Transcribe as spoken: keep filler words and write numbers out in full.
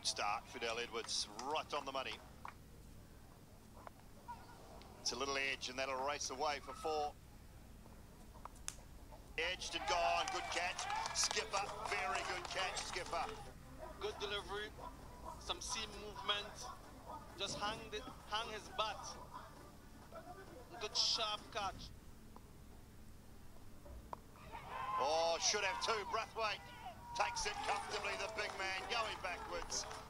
start, Fidel Edwards, right on the money. It's a little edge, and that'll race away for four. Edged and gone, good catch. Skipper, very good catch, Skipper. Good delivery, some seam movement, just hang, the, hang his butt. Good sharp catch. Oh, should have two, Brathwaite takes it comfortably, the big man going backwards.